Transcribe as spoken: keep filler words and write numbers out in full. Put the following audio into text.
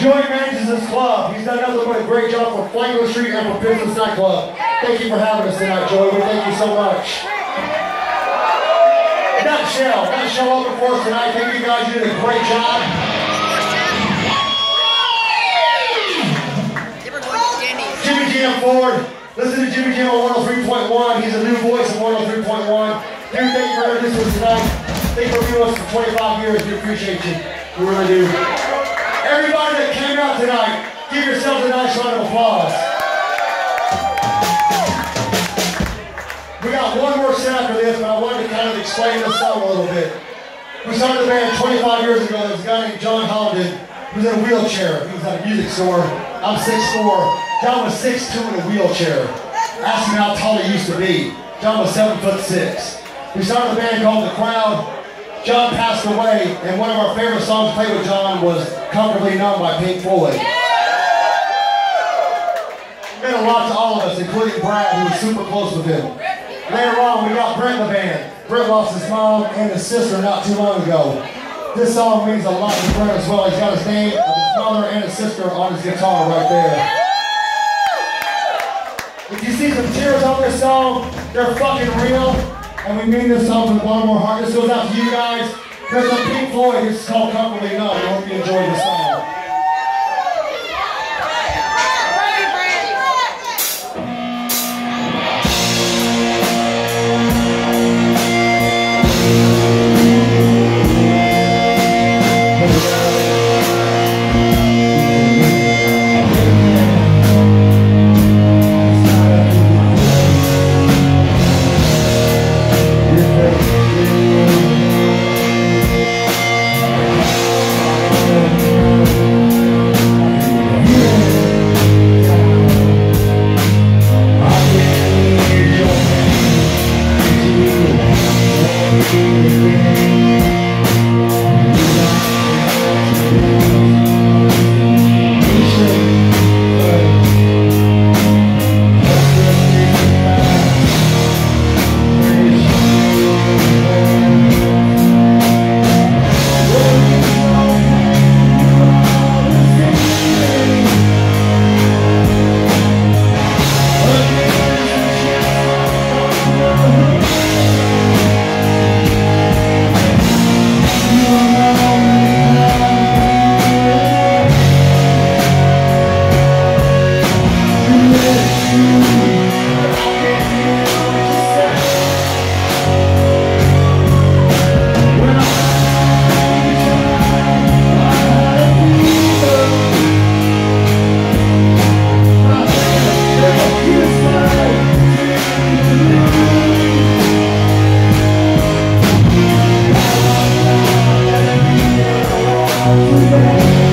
Joey manages this club. He's done nothing but a great job for Franklin Street and for Pistons nightclub. Thank you for having us tonight, Joey. We thank you so much. Nutshell, Nutshell open for us tonight. Thank you guys. You did a great job. Jimmy Jam Ford. Listen to Jimmy Jam on one oh three point one. He's a new voice of one oh three point one. Dude, thank you for introducing us tonight. Thank you for being with us for twenty-five years. We appreciate you. We really do. Everybody that came out tonight, give yourselves a nice round of applause. We got one more set after this, but I wanted to kind of explain this song a little bit. We started the band twenty-five years ago. There was a guy named John Holliday who was in a wheelchair. He was at a music store. I'm six foot four. John was six foot two in a wheelchair. Asked him how tall he used to be. John was seven foot six. We started a band called The Crowd. John passed away, and one of our favorite songs to play with John was Comfortably Numb by Pink Floyd. It meant a lot to all of us, including Brad, who was super close with him. Later on, we got Brent in the band. Brent lost his mom and his sister not too long ago. This song means a lot to Brent as well. He's got his name of his mother and his sister on his guitar right there. If you see some tears on this song, they're fucking real. And we mean this song from the bottom of our heart. This goes out to you guys. There's a Pink Floyd. This is called Comfortably Numb. I hope you enjoy this song. Bye.